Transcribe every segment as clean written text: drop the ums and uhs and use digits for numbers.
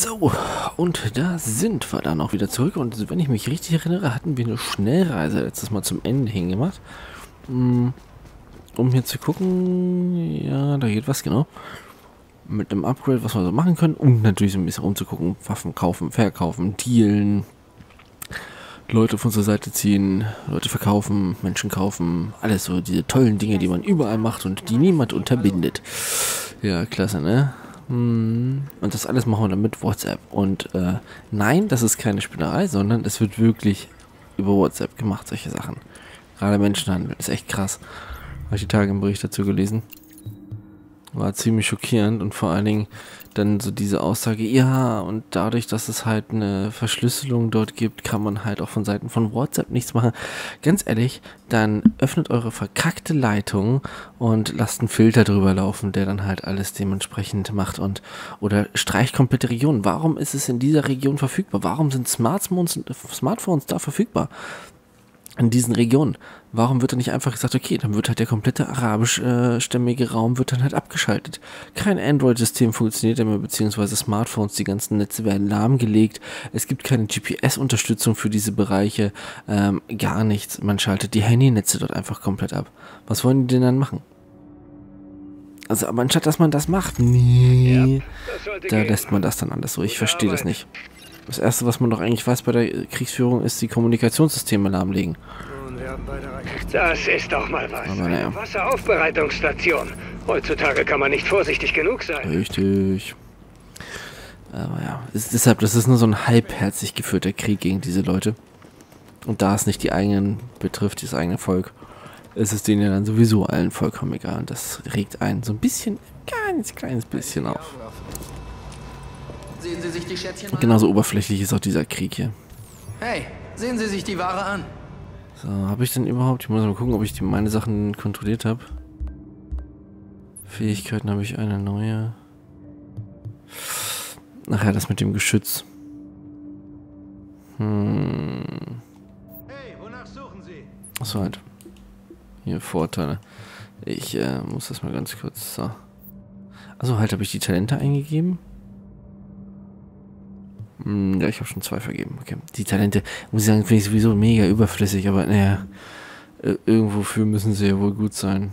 So, und da sind wir dann auch wieder zurück. Und wenn ich mich richtig erinnere, hatten wir eine Schnellreise letztes Mal zum Ende hingemacht. Um hier zu gucken, ja, da geht was, genau. Mit einem Upgrade, was wir so machen können. Und natürlich so ein bisschen rumzugucken, Waffen kaufen, verkaufen, dealen, Leute von zur Seite ziehen, Leute verkaufen, Menschen kaufen. Alles so diese tollen Dinge, die man überall macht und die niemand unterbindet. Ja, klasse, ne? Und das alles machen wir dann mit WhatsApp. Und nein, das ist keine Spinnerei, sondern es wird wirklich über WhatsApp gemacht, solche Sachen. Gerade Menschenhandel, ist echt krass. Habe ich die Tage einen Bericht dazu gelesen. War ziemlich schockierend und vor allen Dingen dann so diese Aussage, ja, und dadurch, dass es halt eine Verschlüsselung dort gibt, kann man halt auch von Seiten von WhatsApp nichts machen. Ganz ehrlich, dann öffnet eure verkackte Leitung und lasst einen Filter drüber laufen, der dann halt alles dementsprechend macht oder streicht komplette Regionen. Warum ist es in dieser Region verfügbar? Warum sind Smartphones da verfügbar? In diesen Regionen. Warum wird dann nicht einfach gesagt, okay, dann wird halt der komplette arabischstämmige Raum wird dann halt abgeschaltet. Kein Android-System funktioniert mehr, beziehungsweise Smartphones, die ganzen Netze werden lahmgelegt. Es gibt keine GPS-Unterstützung für diese Bereiche, gar nichts. Man schaltet die Handynetze dort einfach komplett ab. Was wollen die denn dann machen? Also, aber anstatt, dass man das macht, nee, da lässt man das dann alles so. Ich verstehe das nicht. Das Erste, was man doch eigentlich weiß bei der Kriegsführung, ist die Kommunikationssysteme lahmlegen. Das ist doch mal was. Aber naja. Eine Wasseraufbereitungsstation. Heutzutage kann man nicht vorsichtig genug sein. Richtig. Aber ja, deshalb, das ist nur so ein halbherzig geführter Krieg gegen diese Leute. Und da es nicht die eigenen betrifft, das eigene Volk, ist es denen ja dann sowieso allen vollkommen egal. Und das regt einen so ein bisschen, ganz kleines bisschen auf. Sehen Sie sich die Schätzchen mal Genauso oberflächlich ist auch dieser Krieg hier. Hey, sehen Sie sich die Ware an. So, habe ich denn überhaupt? Ich muss mal gucken, ob ich meine Sachen kontrolliert habe. Fähigkeiten habe ich eine neue. Nachher das mit dem Geschütz. Hey, wonach suchen Sie? Achso, halt. Hier, Vorteile. Ich muss das mal ganz kurz. So. Also halt, habe ich die Talente eingegeben? Ja, ich habe schon 2 vergeben. Okay. Die Talente, muss ich sagen, finde ich sowieso mega überflüssig, aber naja, irgendwofür müssen sie ja wohl gut sein.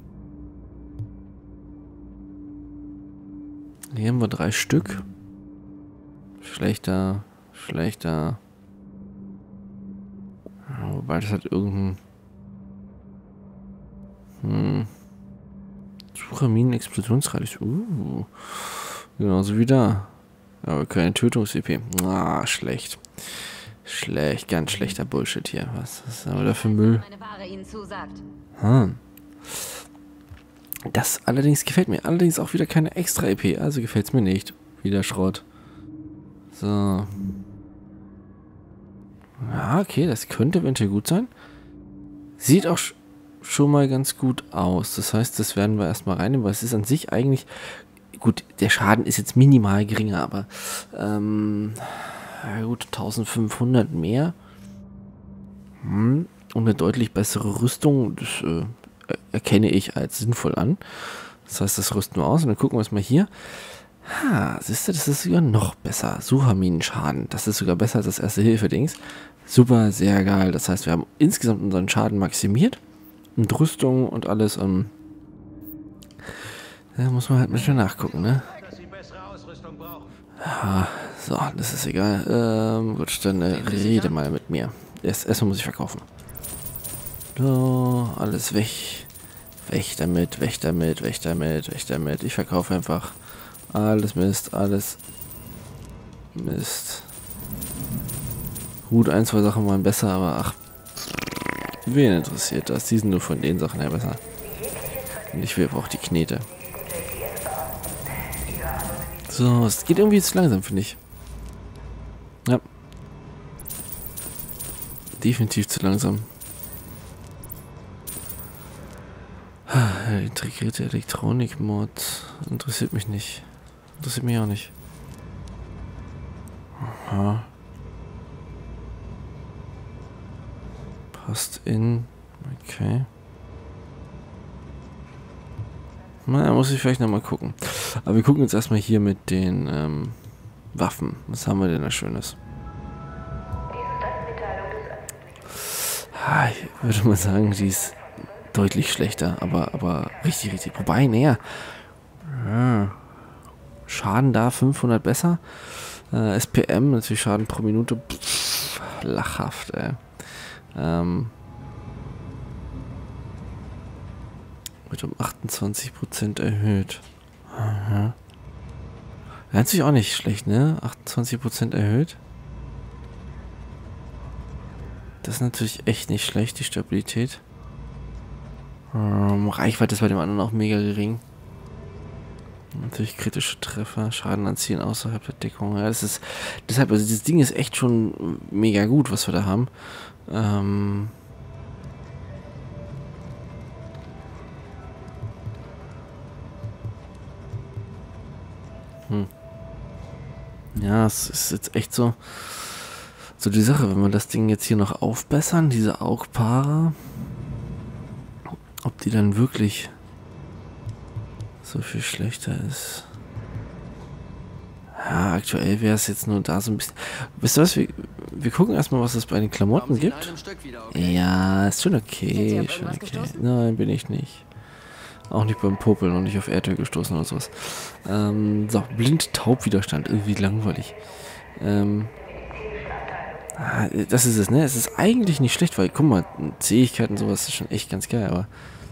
Hier haben wir 3 Stück. Schlechter. Ja, wobei das hat irgendein... Suche Minen-Explosionsradius. Genauso wie da. Aber keine Tötungs-EP. Ah, schlecht. Schlecht, ganz schlechter Bullshit hier. Was ist aber da für Müll? Das allerdings gefällt mir. Allerdings auch wieder keine extra EP. Also gefällt es mir nicht. Wieder Schrott. So. Ja, okay, das könnte eventuell gut sein. Sieht auch schon mal ganz gut aus. Das heißt, das werden wir erstmal reinnehmen, weil es ist an sich eigentlich... Gut, der Schaden ist jetzt minimal geringer, aber ja gut, 1500 mehr und eine deutlich bessere Rüstung, das erkenne ich als sinnvoll an. Das heißt, das rüsten wir aus und dann gucken wir uns mal hier. Siehst du, das ist sogar noch besser. Sucherminenschaden, das ist sogar besser als das Erste-Hilfe-Dings. Super, sehr geil. Das heißt, wir haben insgesamt unseren Schaden maximiert und Rüstung und alles. Da muss man halt ein bisschen nachgucken, ne? Ja, so, das ist egal. Gut, dann rede mal mit mir. Erstmal muss ich verkaufen. So, alles weg. Weg damit. Ich verkaufe einfach alles Mist, alles Mist. Gut, 1, 2 Sachen waren besser, aber ach, wen interessiert das? Die sind nur von den Sachen her besser. Und ich will aber auch die Knete. So, es geht irgendwie zu langsam, finde ich. Ja. Definitiv zu langsam. Integrierte Elektronik-Mod. Interessiert mich nicht. Interessiert mich auch nicht. Aha. Passt in. Okay. Na, muss ich vielleicht nochmal gucken. Aber wir gucken jetzt erstmal hier mit den Waffen. Was haben wir denn da Schönes? Ich würde mal sagen, die ist deutlich schlechter, aber richtig, richtig. Wobei, näher. Schaden da 500 besser. SPM, natürlich Schaden pro Minute. Pff, lachhaft, ey. Wird um 28% erhöht. Aha. Das ist natürlich auch nicht schlecht, ne? 28% erhöht. Das ist natürlich echt nicht schlecht, die Stabilität. Reichweite ist bei dem anderen auch mega gering. Natürlich kritische Treffer, Schaden anziehen außerhalb der Deckung. Ja, das ist deshalb, also das Ding ist echt schon mega gut, was wir da haben. Ja, es ist jetzt echt so die Sache, wenn wir das Ding jetzt hier noch aufbessern, diese Augpaare, ob die dann wirklich so viel schlechter ist. Ja, aktuell wäre es jetzt nur da so ein bisschen. Wisst ihr was? Wir gucken erstmal, was es bei den Klamotten gibt. Ja, ist schon okay. Schon okay. Nein, bin ich nicht. Auch nicht beim Popeln und nicht auf Erdöl gestoßen oder sowas. So, Blind-Taub-Widerstand. Irgendwie langweilig. Das ist es, ne? Es ist eigentlich nicht schlecht, weil, guck mal, Zähigkeiten und sowas ist schon echt ganz geil, aber.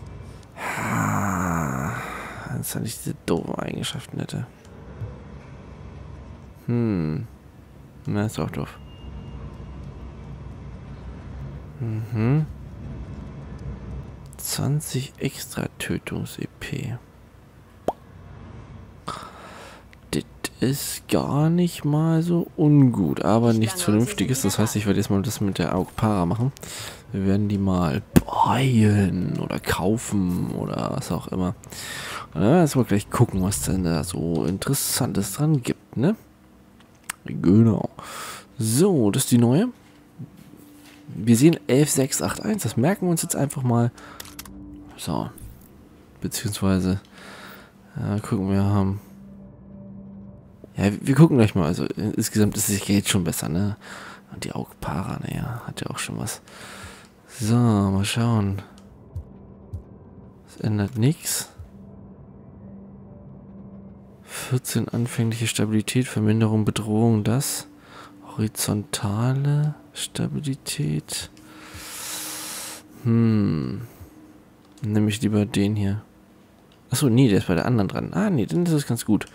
Das hatte ich diese doofen Eigenschaften hätte. Na, ist auch doof. 20 extra Tötungs-EP. Das ist gar nicht mal so ungut, aber nichts Vernünftiges. Das heißt, ich werde jetzt mal das mit der Augpara machen. Wir werden die mal beulen oder kaufen oder was auch immer. Und dann werden wir gleich gucken, was denn da so Interessantes dran gibt, ne? Genau. So, das ist die neue. Wir sehen 11681, das merken wir uns jetzt einfach mal. So. Beziehungsweise, gucken wir haben. Ja, wir gucken gleich mal. Also insgesamt ist es jetzt schon besser, ne? Und die Augpara, naja, hat ja auch schon was. So, mal schauen. Es ändert nichts. 14 anfängliche Stabilität, Verminderung, Bedrohung, das. Horizontale Stabilität. Nehme ich lieber den hier. Achso, nee, der ist bei der anderen dran. Ah, nee, dann ist das ganz gut.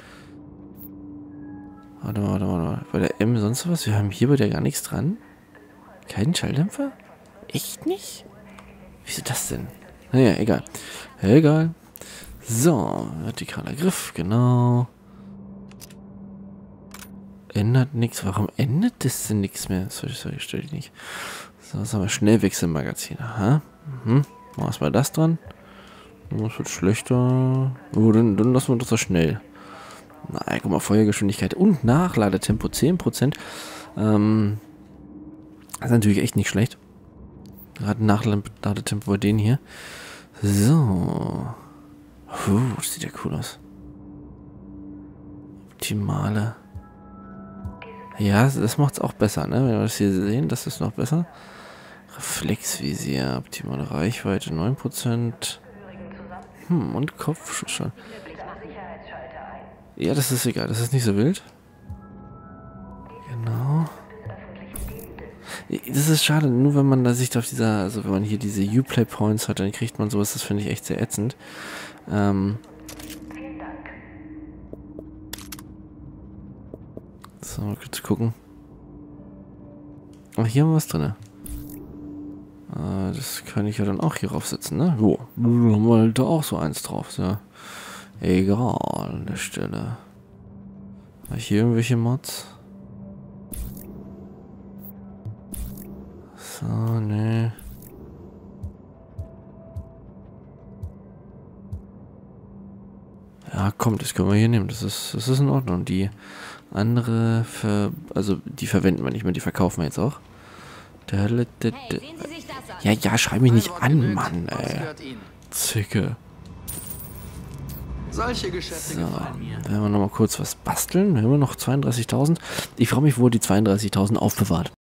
Warte mal. Bei der M sonst was? Wir haben hier bei der gar nichts dran. Keinen Schalldämpfer? Echt nicht? Wieso das denn? Naja, egal. Egal. So, vertikaler Griff, genau. Ändert nichts. Warum ändert das denn nichts mehr? Sorry, stell dich nicht. So, was haben wir? Schnellwechselmagazin. Aha. Machen wir das dran. Das wird schlechter. Oh, dann lassen wir das so schnell. Na, guck mal, Feuergeschwindigkeit und Nachladetempo 10%. Das ist natürlich echt nicht schlecht. Gerade Nachladetempo bei denen hier. So. Das sieht ja cool aus. Optimale. Ja, das macht es auch besser, ne? Wenn wir das hier sehen, das ist noch besser. Reflexvisier, optimale Reichweite 9%. Und Kopfschuss schon. Ja, das ist egal, das ist nicht so wild. Genau. Das ist schade, nur wenn man da sich auf dieser, also wenn man hier diese Uplay Points hat, dann kriegt man sowas, das finde ich echt sehr ätzend. So, mal kurz gucken. Ach, hier haben wir was drin. Das kann ich ja dann auch hier draufsetzen, ne? Jo, dann haben wir halt da auch so eins drauf, so. Egal an der Stelle. Habe ich hier irgendwelche Mods? So, ne. Ja, komm, das können wir hier nehmen. Das ist in Ordnung. Die andere, die verwenden wir nicht mehr, die verkaufen wir jetzt auch. Ja, schreib mich nicht an, Mann, ey. Zicke. Solche Geschäfte So, gefallen mir. werden wir nochmal kurz was basteln. Wir haben noch 32.000. Ich frage mich, wo er die 32.000 aufbewahrt.